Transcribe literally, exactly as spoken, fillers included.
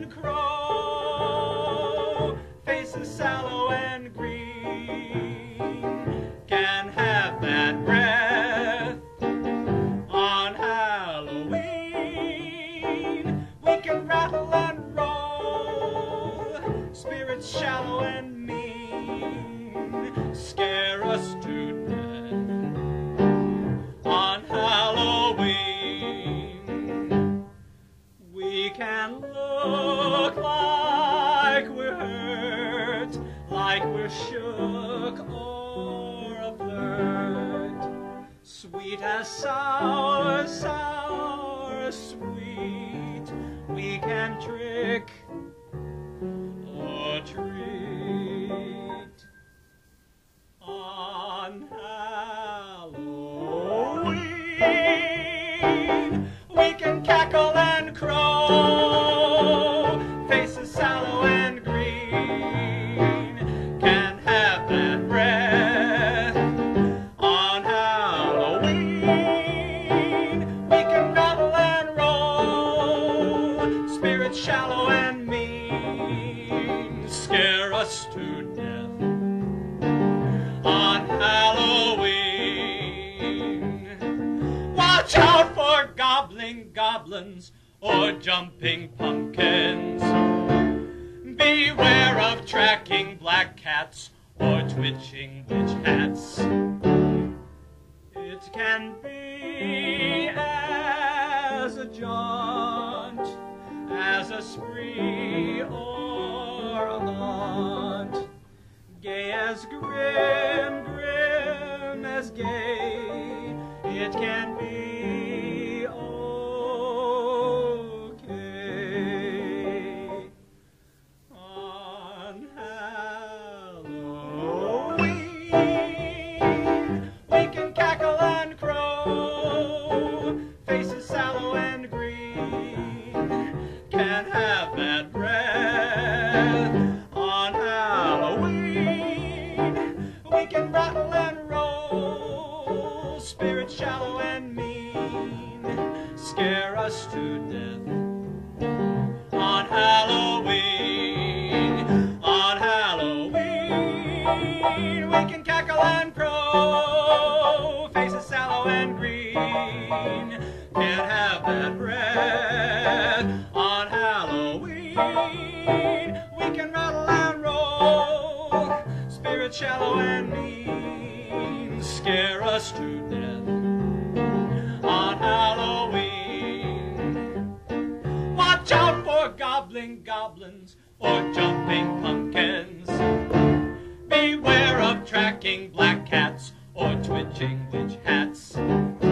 and crow, faces sallow and green, can have bad breath on Halloween. We can rattle and roll, spirits shallow and mean, scare us to death on Halloween. We can look like we're hurt, like we're shook or a flirt, sweet as sour, sour, sweet. We can trick or treat on Halloween. We can cackle and crow, faces sallow and green, can have bad breath on Halloween. We can rattle and roll, spirits shallow and mean, scare us to death on Halloween. Watch out for gobbling goblins or jumping pumpkins. Beware of tracking black cats or twitching witch hats. It can be as a jaunt, as a spree or a haunt, gay as grim, grim as gay. It can be okay on Halloween. We can cackle and crow, faces sallow and green, can have bad breath on Halloween. We can rattle and roll, spirits shallow and mean, scare us to death on Halloween. On Halloween, we can cackle and crow, faces sallow and green, can't have bad breath on Halloween. We can rattle and roll, spirits shallow and mean, scare us to death on Halloween. Watch out for gobbling goblins or jumping pumpkins. Beware of tracking black cats or twitching witch hats.